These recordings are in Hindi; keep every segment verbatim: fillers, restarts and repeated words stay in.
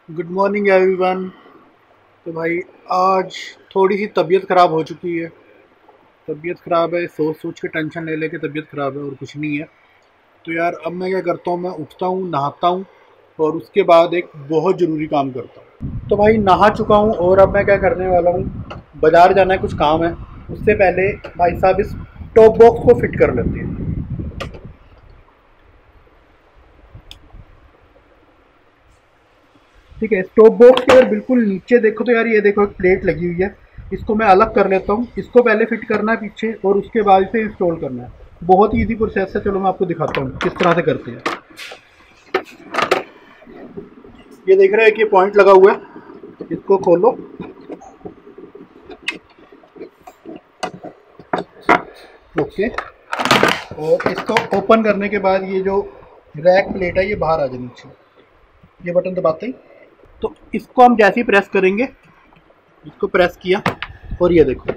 Good morning everyone. तो भाई आज थोड़ी सी तबीयत ख़राब हो चुकी है। तबीयत ख़राब है, सोच सोच के टेंशन ले लेके तबीयत ख़राब है और कुछ नहीं है। तो यार अब मैं क्या करता हूँ, मैं उठता हूँ, नहाता हूँ और उसके बाद एक बहुत ज़रूरी काम करता हूँ। तो भाई नहा चुका हूँ और अब मैं क्या करने वाला हूँ, बाज़ार जाना है, कुछ काम है। उससे पहले भाई साहब इस टॉप बॉक्स को फिट कर लेते हैं। ठीक है, स्टॉप बॉक्स के अगर बिल्कुल नीचे देखो तो यार ये देखो एक प्लेट लगी हुई है। इसको मैं अलग कर लेता हूँ। इसको पहले फिट करना है पीछे और उसके बाद इसे इंस्टॉल करना है। बहुत ही ईजी प्रोसेस है। चलो मैं आपको दिखाता हूँ किस तरह से करते हैं। ये देख रहे हैं कि ये पॉइंट लगा हुआ है, इसको खोलो। ओके, और इसको ओपन करने के बाद ये जो रैक प्लेट है ये बाहर आ जाए नीचे। ये बटन दबाते ही तो इसको हम जैसे ही प्रेस करेंगे, इसको प्रेस किया और ये देखो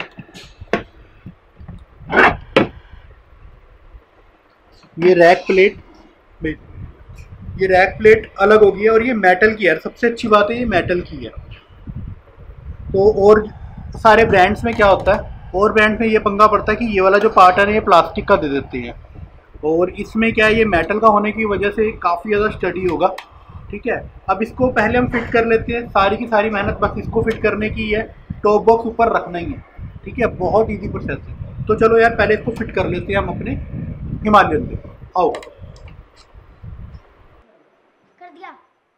ये रैक प्लेट ये रैक प्लेट अलग हो गई है और ये मेटल की है। सबसे अच्छी बात है ये मेटल की है। तो और सारे ब्रांड्स में क्या होता है, और ब्रांड में ये पंगा पड़ता है कि ये वाला जो पार्ट है ना ये प्लास्टिक का दे देते हैं, और इसमें क्या है ये मेटल का होने की वजह से काफ़ी ज़्यादा स्टडी होगा। ठीक है, अब इसको पहले हम फिट कर लेते हैं। सारी की सारी मेहनत बस इसको फिट करने की है, टॉप बॉक्स ऊपर रखना ही है। ठीक है, बहुत ईजी प्रोसेस है। तो चलो यार पहले इसको फिट कर लेते हैं हम अपने हिमालयन पे। आओ कर दिया।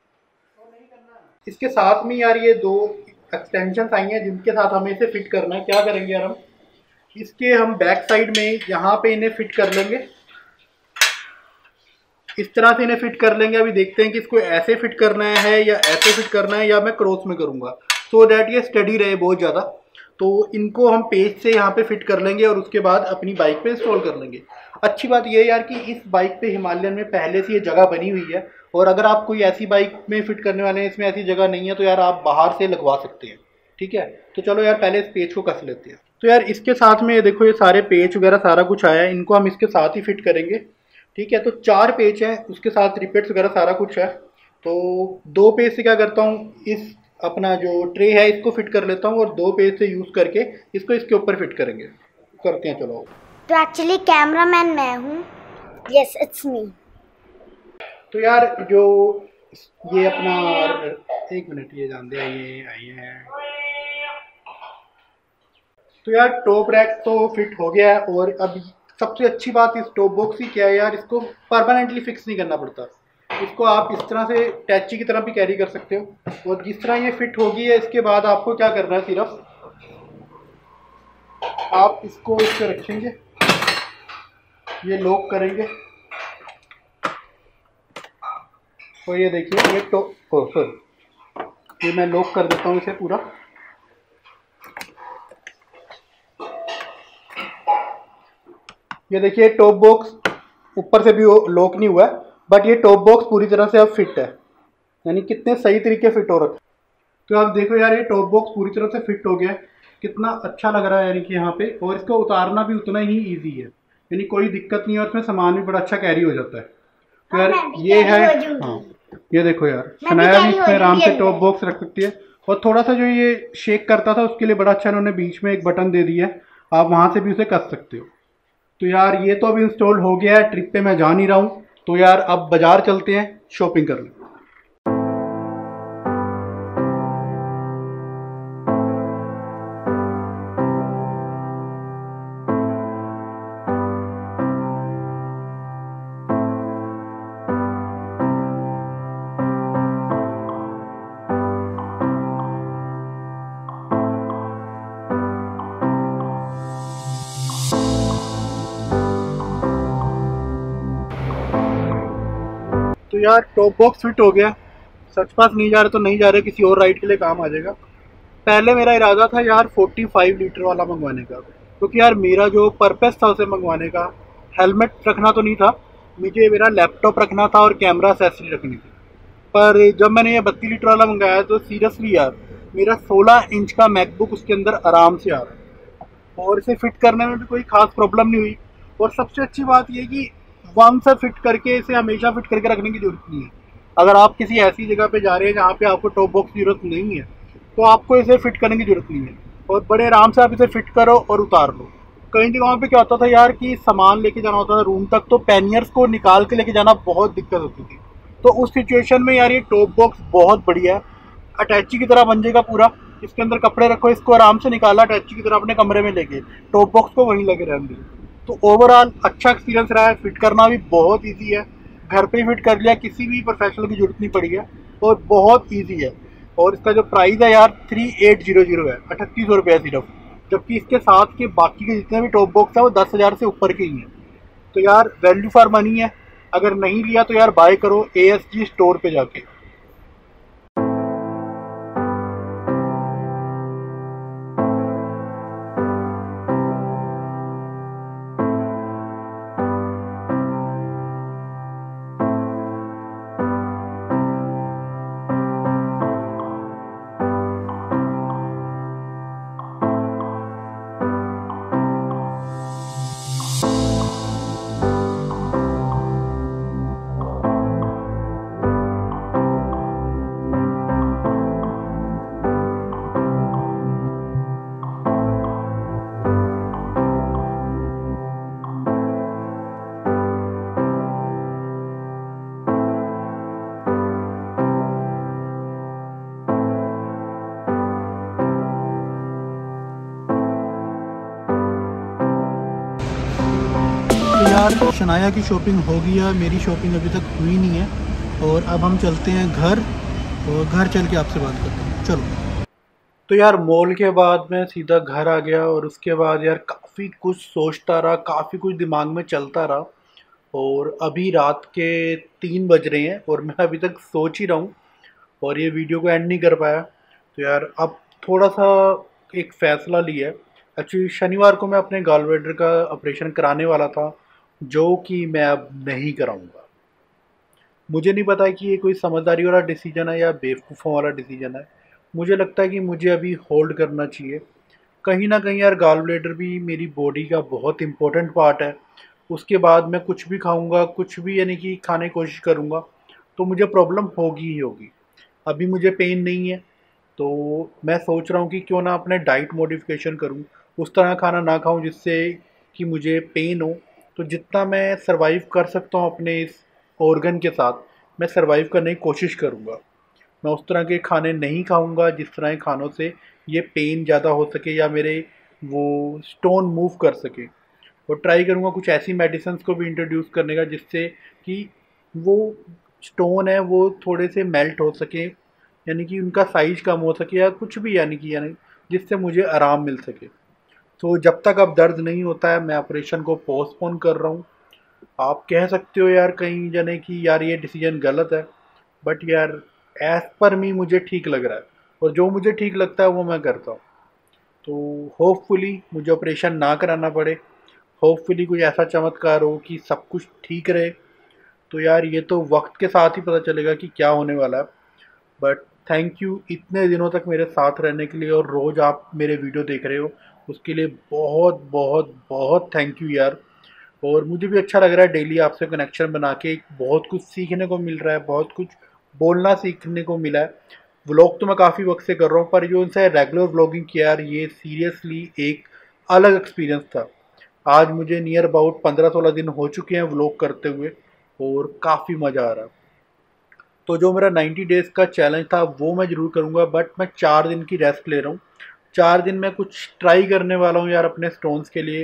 इसके साथ में यार ये दो एक्सटेंशन आई हैं जिनके साथ हमें इसे फिट करना है। क्या करेंगे यार, हम इसके हम बैक साइड में यहाँ पे इन्हें फिट कर लेंगे। इस तरह से इन्हें फिट कर लेंगे। अभी देखते हैं कि इसको ऐसे फिट करना है या ऐसे फिट करना है या मैं क्रॉस में करूँगा, सो डैट ये स्टडी रहे बहुत ज़्यादा। तो इनको हम पेज से यहाँ पे फिट कर लेंगे और उसके बाद अपनी बाइक पे इंस्टॉल कर लेंगे। अच्छी बात यह है यार कि इस बाइक पे हिमालयन में पहले से ये जगह बनी हुई है, और अगर आप कोई ऐसी बाइक में फिट करने वाले हैं इसमें ऐसी जगह नहीं है तो यार आप बाहर से लगवा सकते हैं। ठीक है, तो चलो यार पहले इस पेज को कस लेते हैं। तो यार इसके साथ में ये देखो ये सारे पेज वगैरह सारा कुछ आया है, इनको हम इसके साथ ही फिट करेंगे। ठीक है, तो चार पेज हैं, उसके साथ रिपेट्स वगैरह सारा कुछ है। तो दो पेज से क्या करता हूँ, इस अपना जो ट्रे है इसको फिट कर लेता हूँ और दो पेज से यूज़ करके इसको इसके ऊपर फिट करेंगे। करते हैं चलो। तो एक्चुअली कैमरामैन मैं हूँ। Yes it's me. तो यार जो ये अपना, एक मिनट ये जान दे, आइए आइए। तो यार टॉप रैक तो फिट हो गया है, और अब सबसे अच्छी बात इस टॉप बॉक्स की क्या है यार, इसको परमानेंटली फिक्स नहीं करना पड़ता। इसको आप इस तरह से टैची की तरह भी कैरी कर सकते हो। और जिस तरह ये फिट होगी है इसके बाद आपको क्या करना है, सिर्फ आप इसको इस पर रखेंगे, ये लॉक करेंगे और ये देखिए ये टॉप, ओ सॉरी, ये मैं लॉक कर देता हूँ इसे पूरा। ये देखिए टॉप बॉक्स ऊपर से भी लॉक नहीं हुआ है, बट ये टॉप बॉक्स पूरी तरह से अब फिट है, यानी कितने सही तरीके फिट हो रखे। तो आप देखो यार ये टॉप बॉक्स पूरी तरह से फिट हो गया है, कितना अच्छा लग रहा है यानी कि यहाँ पे। और इसको उतारना भी उतना ही ईजी है, यानी कोई दिक्कत नहीं है, और इसमें सामान भी बड़ा अच्छा कैरी हो जाता है। तो यार ये है, हाँ ये देखो यार शनाया भी इसमें आराम से टॉप बॉक्स रख सकती है। और थोड़ा सा जो ये शेक करता था उसके लिए बड़ा अच्छा इन्होंने बीच में एक बटन दे दिया है, आप वहाँ से भी उसे कस सकते हो। तो यार ये तो अभी इंस्टॉल हो गया है, ट्रिप पे मैं जा नहीं रहा हूँ, तो यार अब बाजार चलते हैं, शॉपिंग कर लें। तो यार टॉप बॉक्स फिट हो गया। सच पास नहीं जा रहे तो नहीं जा रहे, किसी और राइड के लिए काम आ जाएगा। पहले मेरा इरादा था यार पैंतालीस लीटर वाला मंगवाने का, क्योंकि तो यार मेरा जो पर्पस था उसे मंगवाने का, हेलमेट रखना तो नहीं था मुझे, मेरा लैपटॉप रखना था और कैमरा एक्सेसरी रखनी थी। पर जब मैंने ये बत्तीस लीटर वाला मंगाया तो सीरियसली यार मेरा सोलह इंच का मैकबुक उसके अंदर आराम से आ रहा है, और इसे फिट करने में भी कोई खास प्रॉब्लम नहीं हुई। और सबसे अच्छी बात यह कि वन से फिट करके इसे हमेशा फिट करके रखने की जरूरत नहीं है। अगर आप किसी ऐसी जगह पे जा रहे हैं जहाँ पे आपको टॉप बॉक्स की जरूरत नहीं है तो आपको इसे फिट करने की जरूरत नहीं है, और बड़े आराम से आप इसे फिट करो और उतार लो। कई जगहों पे क्या होता था यार कि सामान लेके जाना होता था रूम तक, तो पैनियर्स को निकाल के लेके जाना बहुत दिक्कत होती थी। तो उस सिचुएशन में यार ये टॉप बॉक्स बहुत बढ़िया है, अटैची की तरह बन जाएगा पूरा। इसके अंदर कपड़े रखो, इसको आराम से निकाला अटैची की तरह अपने कमरे में लेके, टॉप बॉक्स को वहीं लगे रहने दिए। तो ओवरऑल अच्छा एक्सपीरियंस रहा है, फिट करना भी बहुत ईजी है, घर पे ही फिट कर लिया, किसी भी प्रोफेशनल की जरूरत नहीं पड़ी है और बहुत ईजी है। और इसका जो प्राइस है यार थ्री एट जीरो जीरो है, अठतीस सौ रुपये सिर्फ, जबकि इसके साथ के बाकी के जितने भी टॉप बॉक्स है वो दस हज़ार से ऊपर के ही हैं। तो यार वैल्यू फॉर मनी है, अगर नहीं लिया तो यार बाय करो ए एस जी स्टोर पे जाके। तो यार शनाया की शॉपिंग हो गई है, मेरी शॉपिंग अभी तक हुई नहीं है, और अब हम चलते हैं घर, और घर चल के आपसे बात करते हैं, चलो। तो यार मॉल के बाद मैं सीधा घर आ गया, और उसके बाद यार काफ़ी कुछ सोचता रहा, काफ़ी कुछ दिमाग में चलता रहा, और अभी रात के तीन बज रहे हैं और मैं अभी तक सोच ही रहा हूँ और ये वीडियो को एंड नहीं कर पाया। तो यार अब थोड़ा सा एक फ़ैसला लिया है। एक्चुअली शनिवार को मैं अपने गॉलब्लैडर का ऑपरेशन कराने वाला था, जो कि मैं अब नहीं कराऊंगा। मुझे नहीं पता है कि ये कोई समझदारी वाला डिसीजन है या बेवकूफ़ों वाला डिसीजन है। मुझे लगता है कि मुझे अभी होल्ड करना चाहिए। कहीं ना कहीं यार गॉलब्लैडर भी मेरी बॉडी का बहुत इंपॉर्टेंट पार्ट है। उसके बाद मैं कुछ भी खाऊंगा, कुछ भी यानी कि खाने की कोशिश करूंगा, तो मुझे प्रॉब्लम होगी ही होगी। अभी मुझे पेन नहीं है, तो मैं सोच रहा हूँ कि क्यों ना अपने डाइट मॉडिफिकेशन करूँ, उस तरह खाना ना खाऊं जिससे कि मुझे पेन हो। तो जितना मैं सरवाइव कर सकता हूँ अपने इस ऑर्गन के साथ, मैं सरवाइव करने की कोशिश करूँगा। मैं उस तरह के खाने नहीं खाऊंगा जिस तरह के खानों से ये पेन ज़्यादा हो सके या मेरे वो स्टोन मूव कर सके। और ट्राई करूँगा कुछ ऐसी मेडिसिन को भी इंट्रोड्यूस करने का जिससे कि वो स्टोन है वो थोड़े से मेल्ट हो सके, यानी कि उनका साइज कम हो सके, या कुछ भी यानी कि यानी जिससे मुझे आराम मिल सके। तो जब तक अब दर्द नहीं होता है मैं ऑपरेशन को पोस्टपोन कर रहा हूँ। आप कह सकते हो यार कहीं जाने कि यार ये डिसीजन गलत है, बट यार एज़ पर मी मुझे ठीक लग रहा है, और जो मुझे ठीक लगता है वो मैं करता हूँ। तो होपफुली मुझे ऑपरेशन ना कराना पड़े, होपफुली कुछ ऐसा चमत्कार हो कि सब कुछ ठीक रहे। तो यार ये तो वक्त के साथ ही पता चलेगा कि क्या होने वाला है। बट थैंक यू इतने दिनों तक मेरे साथ रहने के लिए, और रोज़ आप मेरे वीडियो देख रहे हो, उसके लिए बहुत बहुत बहुत थैंक यू यार। और मुझे भी अच्छा लग रहा है डेली आपसे कनेक्शन बना के, बहुत कुछ सीखने को मिल रहा है, बहुत कुछ बोलना सीखने को मिला है। व्लॉग तो मैं काफ़ी वक्त से कर रहा हूँ, पर जो उनसे रेगुलर व्लॉगिंग किया यार, ये सीरियसली एक अलग एक्सपीरियंस था। आज मुझे नियर अबाउट पंद्रह सोलह दिन हो चुके हैं व्लॉग करते हुए, और काफ़ी मज़ा आ रहा है। तो जो मेरा नाइन्टी डेज़ का चैलेंज था वो मैं ज़रूर करूँगा, बट मैं चार दिन की रेस्ट ले रहा हूँ। चार दिन में कुछ ट्राई करने वाला हूँ यार अपने स्टोन्स के लिए।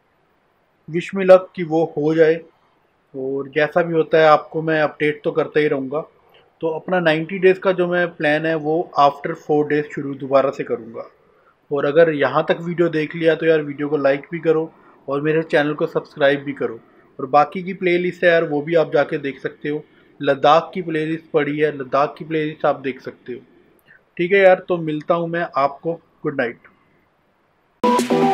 विश मी लक कि वो हो जाए, और जैसा भी होता है आपको मैं अपडेट तो करता ही रहूँगा। तो अपना नाइन्टी डेज़ का जो मैं प्लान है वो आफ्टर फोर डेज़ शुरू दोबारा से करूँगा। और अगर यहाँ तक वीडियो देख लिया तो यार वीडियो को लाइक भी करो और मेरे चैनल को सब्सक्राइब भी करो। और बाकी की प्लेलिस्ट है यार वो भी आप जाके देख सकते हो, लद्दाख की प्लेलिस्ट पड़ी है, लद्दाख की प्लेलिस्ट आप देख सकते हो। ठीक है यार, तो मिलता हूँ मैं आपको। Good night.